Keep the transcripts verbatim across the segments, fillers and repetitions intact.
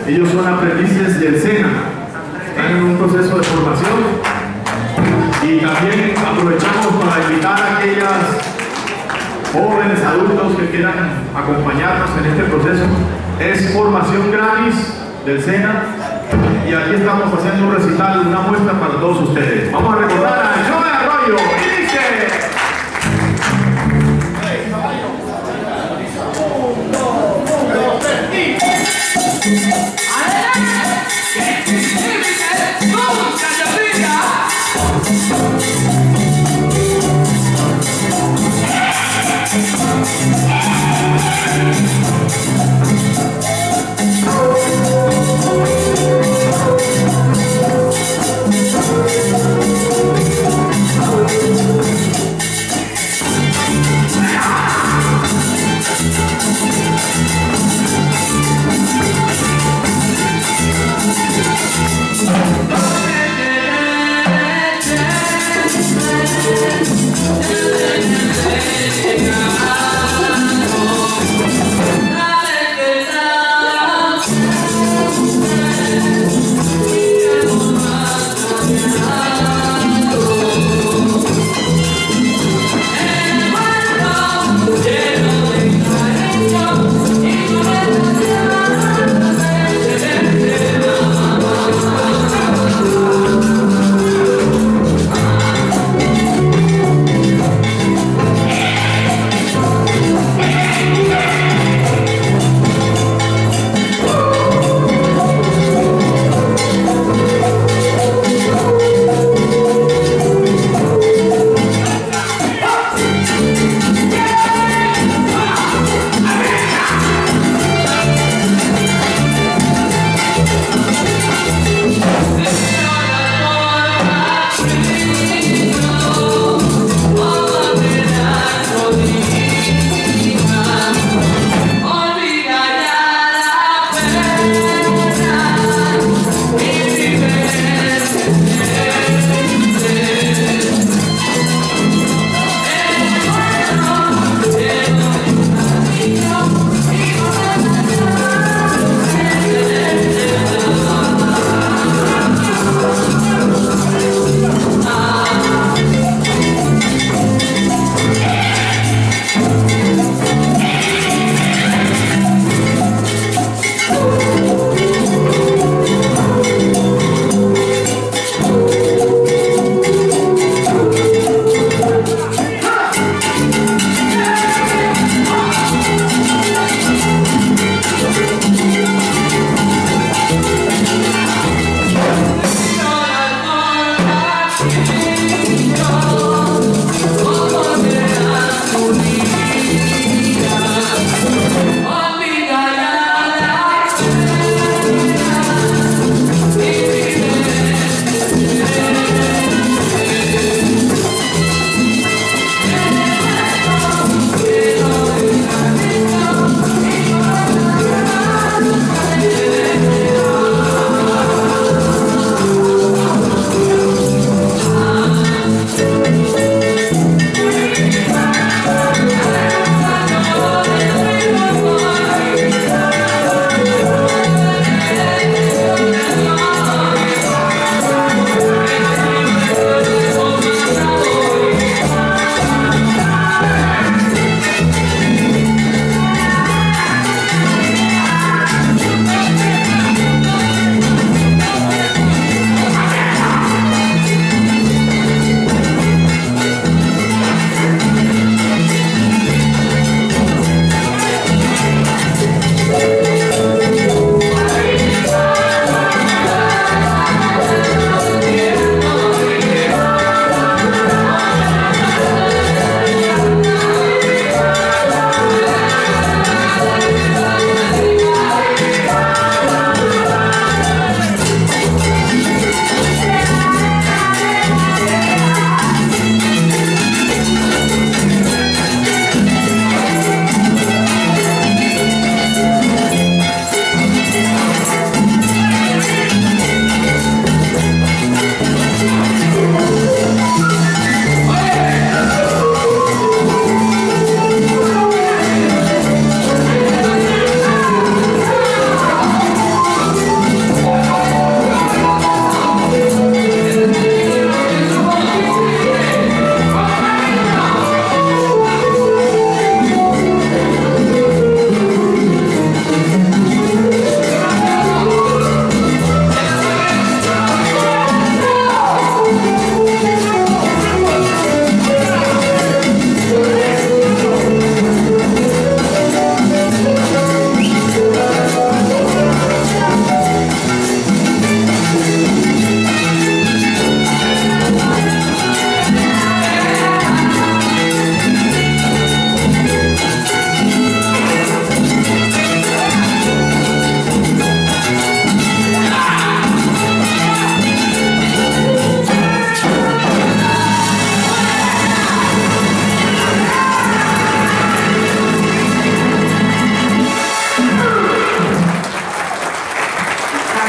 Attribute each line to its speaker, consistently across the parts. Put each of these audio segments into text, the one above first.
Speaker 1: Ellos son aprendices del SENA, están en un proceso de formación, y también aprovechamos para invitar a aquellas jóvenes adultos que quieran acompañarnos en este proceso. Es formación gratis del SENA, y aquí estamos haciendo un recital, una muestra para todos ustedes. Vamos a recordar a Joe Arroyo y dice...
Speaker 2: Oh,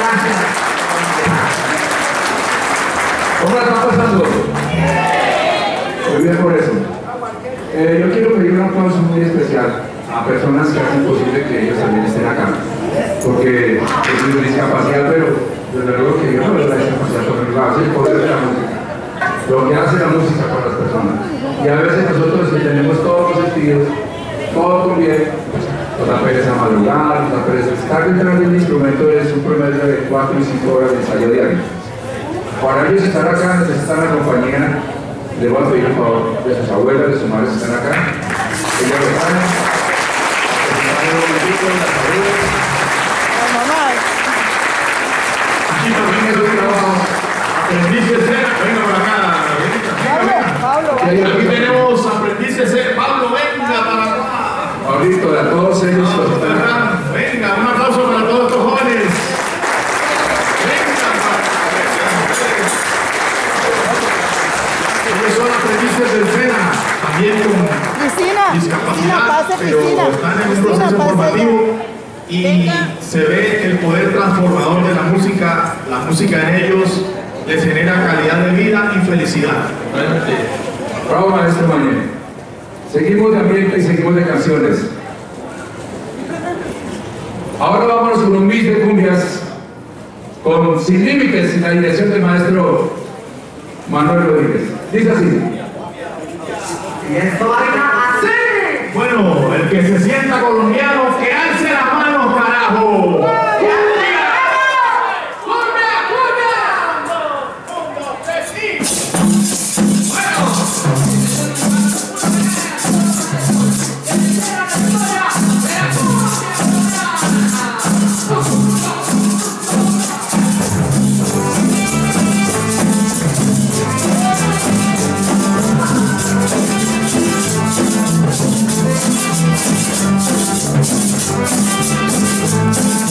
Speaker 2: gracias.
Speaker 3: ¿Cómo la están pasando? Muy bien por eso. Eh, yo quiero pedir un aplauso muy especial a personas que hacen posible que ellos también estén acá. Porque es una discapacidad, pero desde luego que yo no veo la discapacidad por el lado, es el poder de la música. Lo que hace la música para las personas. Y a veces nosotros que tenemos todos los sentidos, todo con bien, nos da pereza madrugar, nos da pereza estar detrás del instrumento, es un promedio de cuatro y cinco horas de ensayo diario. Para ellos estar acá necesitan la compañía. Les voy a pedir el favor de sus abuelas, de sus madres que están acá. Ellas lo saben.
Speaker 1: Aquí también es un trabajo. Aprendices ser, venga por acá.
Speaker 4: Pablo,
Speaker 1: Aquí tenemos aprendices ser. Pablo, venga para acá.
Speaker 3: Ahorita a todos ellos los están acá.
Speaker 1: Venga, un aplauso para todos estos jóvenes. Ellos son aprendices del SENA, también con
Speaker 4: Cristina,
Speaker 1: discapacidad,
Speaker 4: pase,
Speaker 1: pero
Speaker 4: Cristina.
Speaker 1: están en un
Speaker 4: Cristina,
Speaker 1: proceso
Speaker 4: pase
Speaker 1: formativo y
Speaker 4: Venga.
Speaker 1: se ve el poder transformador de la música. La música en ellos les genera calidad de vida y felicidad.
Speaker 3: Bravo, maestro Manuel. Seguimos de ambiente y seguimos de canciones. Ahora vámonos con un mix de cumbias con Sin Límites, la dirección del maestro Manuel Rodríguez. Dice así.
Speaker 2: Y esto baila así.
Speaker 1: Bueno, el que se sienta colombiano, que alce las manos, carajo.
Speaker 5: We'll be right back.